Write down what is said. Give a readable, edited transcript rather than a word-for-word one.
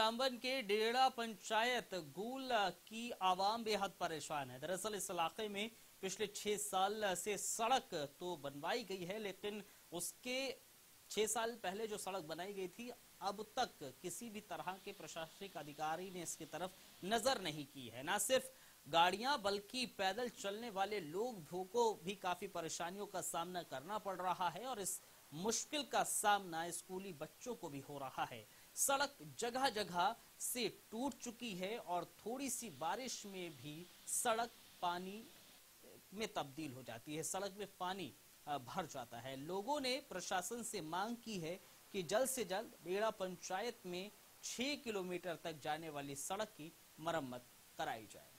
रामबन के डेड़ा पंचायत गूल की आवाम बेहद परेशान है। दरअसल इस इलाके में पिछले 6 साल से सड़क तो बनवाई गई है, लेकिन उसके 6 साल पहले जो सड़क बनाई गई थी, अब तक किसी भी तरह के प्रशासनिक अधिकारी ने इसकी तरफ नजर नहीं की है। न सिर्फ गाड़ियां बल्कि पैदल चलने वाले लोग को भी काफी परेशानियों का सामना करना पड़ रहा है और इस मुश्किल का सामना स्कूली बच्चों को भी हो रहा है। सड़क जगह जगह से टूट चुकी है और थोड़ी सी बारिश में भी सड़क पानी में तब्दील हो जाती है, सड़क में पानी भर जाता है। लोगों ने प्रशासन से मांग की है कि जल्द से जल्द डेड़ा पंचायत में 6 किलोमीटर तक जाने वाली सड़क की मरम्मत कराई जाए।